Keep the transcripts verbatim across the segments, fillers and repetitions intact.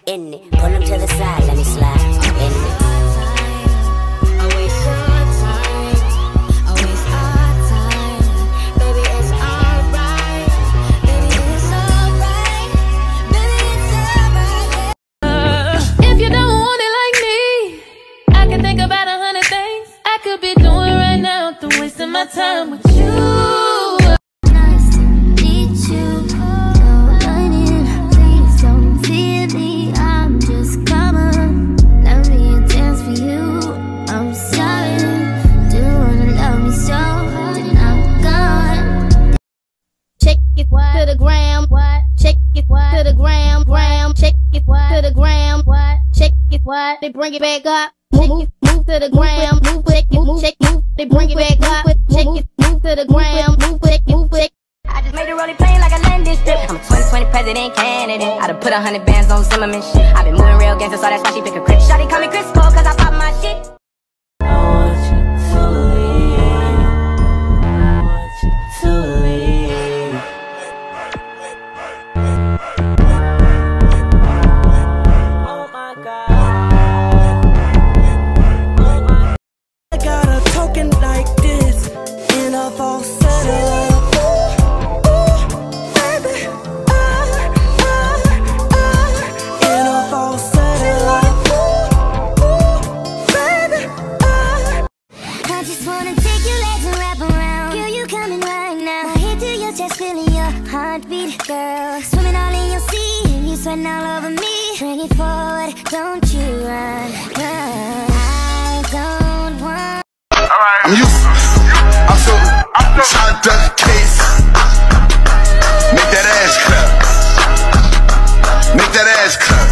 in it. Pull them to the side, let me slide in it. My time with you. Nice to meet you. No lying, please don't fear me. I'm just coming. Let me dance for you. I'm sorry. Do you wanna love me so? Then I'm gone. Check it to the gram. What? Check it to the gram. Gram. Check it to the gram. What? Check it. What? They bring it back up. Move, move to the gram. Move, check it, move, check, move. They bring it back up. Check it, move to the gram. Move, check, move, check. I just made a rolling plane like a landing strip. I'm a twenty twenty president candidate. I done put a hundred bands on Zimmerman shit. I been moving real gangster, so that's why she pick a crib. Shawty call me Chris Cole, cause I pop my shit. I want you to leave. I want you to leave. Oh my God. I got a token like this in a falsetto. Ooh, ooh, baby, ah, ah, ah, in a falsetto. Ooh, ooh, baby, ah. I just wanna take your legs and wrap around. Girl, you coming right now. My head to your chest, feeling your heartbeat, girl. Swimming all in your sea, and you sweating all over me. Bring it forward, don't you run, run. I don't want. I'm used to I'm so I'm trying to duck the case. Make that ass clap. Make that ass clap.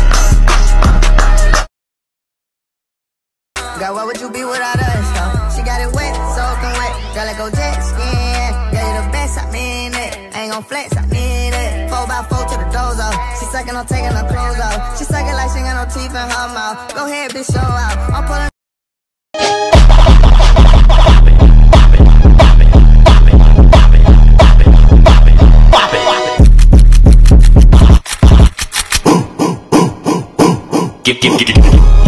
Girl, what would you be without us, though? She got it wet, soaking wet. Girl, let go jet skin. Girl, you the best, I mean it. Ain't gon' flex, I need it. Four by four to the dozo. She sucking on taking her clothes off. She sucking like she got no teeth in her mouth. Go ahead, bitch, show out. I'm pulling. Get, get, get, get.